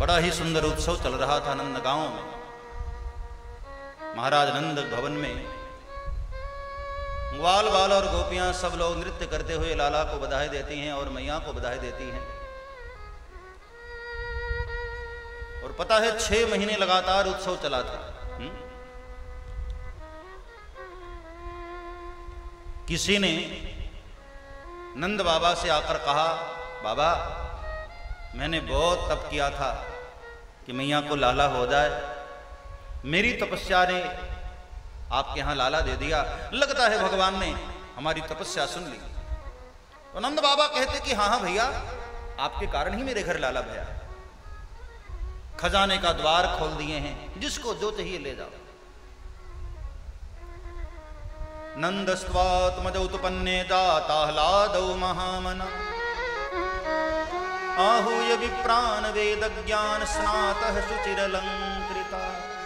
बड़ा ही सुंदर उत्सव चल रहा था नंद गांव में। महाराज नंद भवन में ग्वाल बाल और गोपियां सब लोग नृत्य करते हुए लाला को बधाई देती हैं और मैया को बधाई देती हैं। और पता है 6 महीने लगातार उत्सव चला था। किसी ने नंद बाबा से आकर कहा, बाबा मैंने बहुत तप किया था कि मैया को लाला हो जाए, मेरी तपस्या ने आपके यहां लाला दे दिया, लगता है भगवान ने हमारी तपस्या सुन ली। तो नंद बाबा कहते कि हाँ हाँ भैया, आपके कारण ही मेरे घर लाला भया, खजाने का द्वार खोल दिए हैं, जिसको जो चाहिए ले जाओ। नंदस्त्वात्मजौतपन्ने जाताह्लादौ महामना आहूय विप्रान वेद ज्ञान स्नातः शुचिरलंकृता।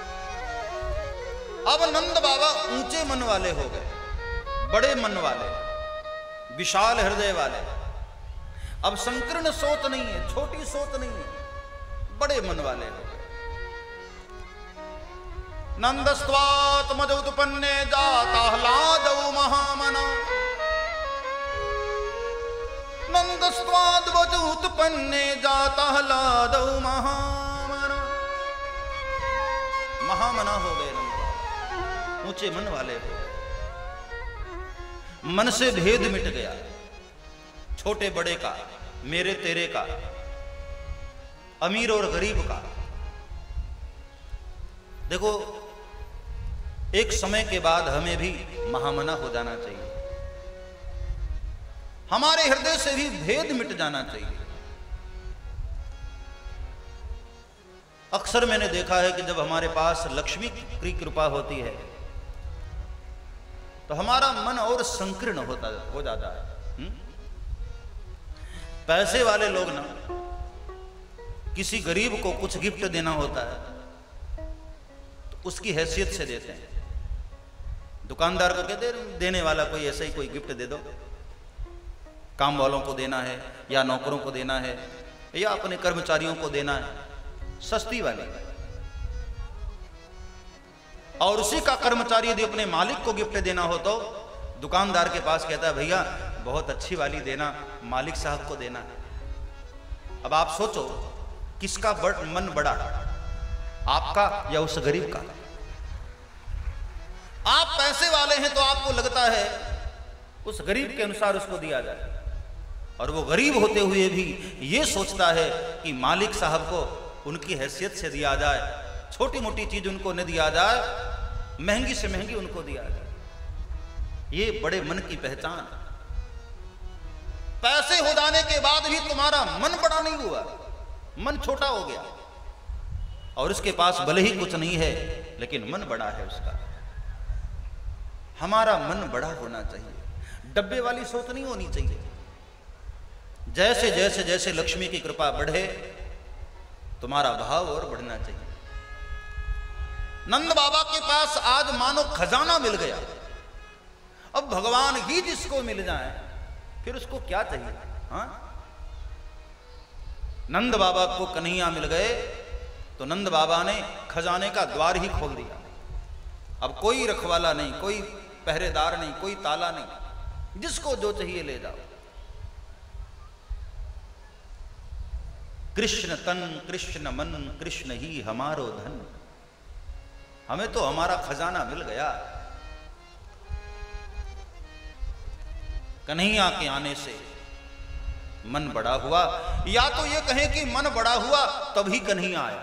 अब नंद बाबा ऊंचे मन वाले हो गए, बड़े मन वाले, विशाल हृदय वाले। अब संकीर्ण सोच नहीं है, छोटी सोच नहीं है, बड़े मन वाले हो गए। नंदस्त्वात्मजौतपन्ने जाताह्लादौ महामना नंदस्त्वात्मजौतपन्ने जाताह्लादौ महामना। महामना हो गए नंद, ऊंचे मन वाले हो गए। मन से भेद मिट गया, छोटे बड़े का, मेरे तेरे का, अमीर और गरीब का। देखो, एक समय के बाद हमें भी महामना हो जाना चाहिए, हमारे हृदय से भी भेद मिट जाना चाहिए। अक्सर मैंने देखा है कि जब हमारे पास लक्ष्मी की कृपा होती है तो हमारा मन और संकीर्ण हो जाता है। पैसे वाले लोग ना, किसी गरीब को कुछ गिफ्ट देना होता है तो उसकी हैसियत से देते हैं। दुकानदार को कहते हैं देने वाला कोई ऐसा ही कोई गिफ्ट दे दो, काम वालों को देना है या नौकरों को देना है या अपने कर्मचारियों को देना है, सस्ती वाली। और उसी का कर्मचारी यदि अपने मालिक को गिफ्ट देना हो तो दुकानदार के पास कहता है भैया बहुत अच्छी वाली देना, मालिक साहब को देना है। अब आप सोचो किसका मन बड़ा, आपका या उस गरीब का? आप पैसे वाले हैं तो आपको लगता है उस गरीब के अनुसार उसको दिया जाए, और वो गरीब होते हुए भी ये सोचता है कि मालिक साहब को उनकी हैसियत से दिया जाए, छोटी मोटी चीज उनको न दिया जाए, महंगी से महंगी उनको दिया जाए। ये बड़े मन की पहचान। पैसे हो जाने के बाद भी तुम्हारा मन बड़ा नहीं हुआ, मन छोटा हो गया, और उसके पास भले ही कुछ नहीं है लेकिन मन बड़ा है उसका। हमारा मन बड़ा होना चाहिए, डब्बे वाली सोच नहीं होनी चाहिए। जैसे जैसे जैसे लक्ष्मी की कृपा बढ़े तुम्हारा भाव और बढ़ना चाहिए। नंद बाबा के पास आज मानो खजाना मिल गया। अब भगवान ही जिसको मिल जाए फिर उसको क्या चाहिए? हाँ, नंद बाबा को कन्हैया मिल गए तो नंद बाबा ने खजाने का द्वार ही खोल दिया। अब कोई रखवाला नहीं, कोई पहरेदार नहीं, कोई ताला नहीं, जिसको जो चाहिए ले जाओ। कृष्ण तन कृष्ण मन कृष्ण ही हमारो धन। हमें तो हमारा खजाना मिल गया। कन्हैया के आने से मन बड़ा हुआ, या तो ये कहें कि मन बड़ा हुआ तभी कन्हैया आया।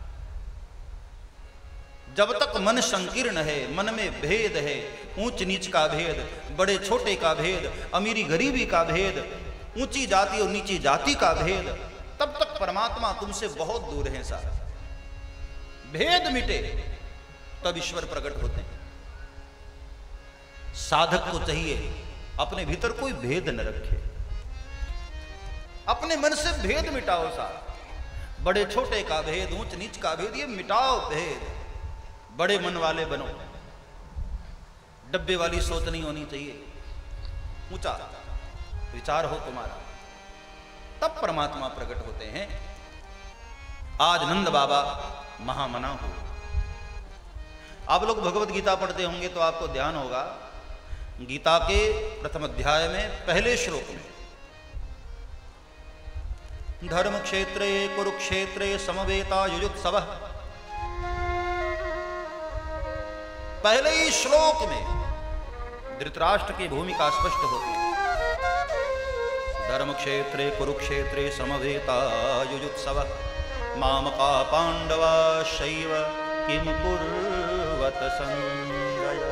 जब तक मन संकीर्ण है, मन में भेद है, ऊंच नीच का भेद, बड़े छोटे का भेद, अमीरी गरीबी का भेद, ऊंची जाति और नीची जाति का भेद, तब तक परमात्मा तुमसे बहुत दूर है साहब। भेद मिटे तब ईश्वर प्रकट होते हैं। साधक को चाहिए अपने भीतर कोई भेद न रखे, अपने मन से भेद मिटाओ साहब। बड़े छोटे का भेद, ऊंच नीच का भेद, ये मिटाओ भेद। बड़े मन वाले बनो, डब्बे वाली सोच नहीं होनी चाहिए। ऊंचा विचार हो तुम्हारा, तब परमात्मा प्रकट होते हैं। आज नंद बाबा महामना हुए। आप लोग भगवत गीता पढ़ते होंगे तो आपको ध्यान होगा, गीता के प्रथम अध्याय में पहले श्लोक में धर्म क्षेत्रे कुरुक्षेत्रे समवेता युयुत्सवः, पहले ही श्लोक में धृतराष्ट्र की भूमिका स्पष्ट होती है। धर्म क्षेत्रे कुरुक्षेत्रे समवेता युयुत्सवः मामका पांडवा शैव किम कुर्वत संजय।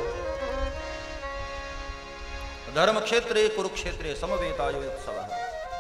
धर्म क्षेत्रे कुरुक्षेत्रे समवेता युयुत्सवः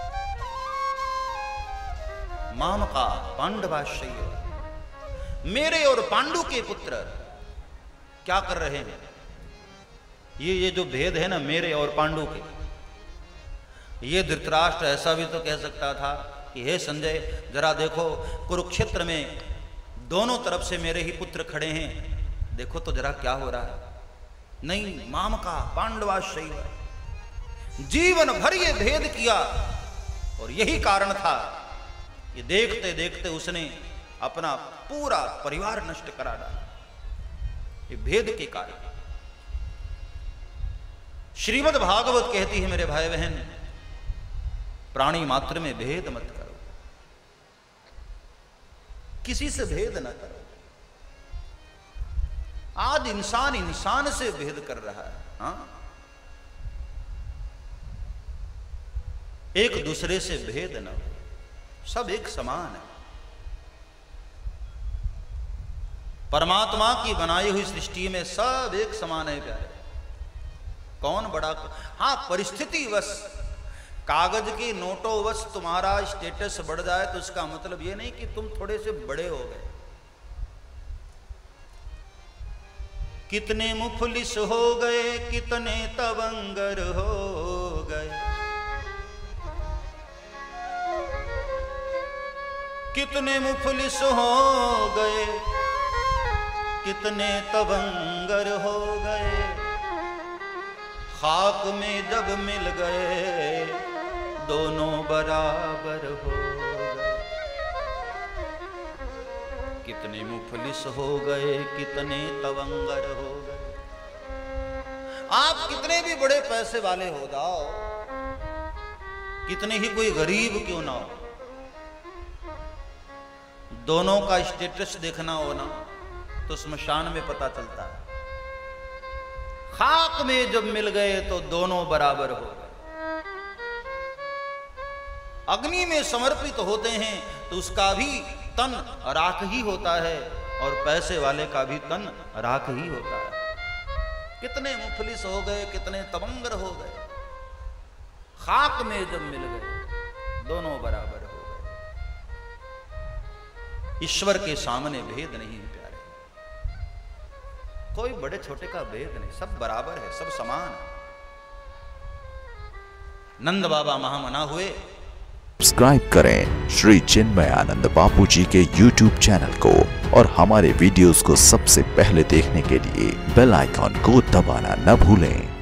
मामका पांडवा शैव, मेरे और पांडु के पुत्र क्या कर रहे हैं। ये जो भेद है ना मेरे और पांडु के, ये धृतराष्ट्र ऐसा भी तो कह सकता था कि हे संजय जरा देखो कुरुक्षेत्र में दोनों तरफ से मेरे ही पुत्र खड़े हैं, देखो तो जरा क्या हो रहा है। नहीं, मामका पांडवाश्रय, जीवन भर ये भेद किया और यही कारण था कि देखते देखते उसने अपना पूरा परिवार नष्ट करा डाला, ये भेद के कारण। श्रीमद् भागवत कहती है मेरे भाई बहन, प्राणी मात्र में भेद मत करो, किसी से भेद न करो। आज इंसान इंसान से भेद कर रहा है। हाँ? एक दूसरे से भेद न हो, सब एक समान है। परमात्मा की बनाई हुई सृष्टि में सब एक समान है प्यारे। कौन बड़ा, हाँ परिस्थिति वश, कागज के नोटों वश तुम्हारा स्टेटस बढ़ जाए तो इसका मतलब ये नहीं कि तुम थोड़े से बड़े हो गए। कितने मुफलिस हो गए, कितने तवंगर हो गए, कितने मुफलिस हो गए, कितने तवंगर हो गए, खाक में जब मिल गए दोनों बराबर हो गए। कितने मुफलिस हो गए, कितने तवंगर हो गए। आप कितने भी बड़े पैसे वाले हो जाओ, कितने ही कोई गरीब क्यों ना हो, दोनों का स्टेटस देखना हो ना तो स्मशान में पता चलता है। खाक में जब मिल गए तो दोनों बराबर हो गए। अग्नि में समर्पित होते हैं तो उसका भी तन राख ही होता है और पैसे वाले का भी तन राख ही होता है। कितने मुफलिस हो गए, कितने तवंगर हो गए, खाक में जब मिल गए दोनों बराबर हो गए। ईश्वर के सामने भेद नहीं है प्यारे, कोई बड़े छोटे का भेद नहीं, सब बराबर है, सब समान है। नंद बाबा महामना हुए। सब्सक्राइब करें श्री चिन्मयानंद बापू जी के YouTube चैनल को और हमारे वीडियोस को सबसे पहले देखने के लिए बेल आइकॉन को दबाना न भूलें।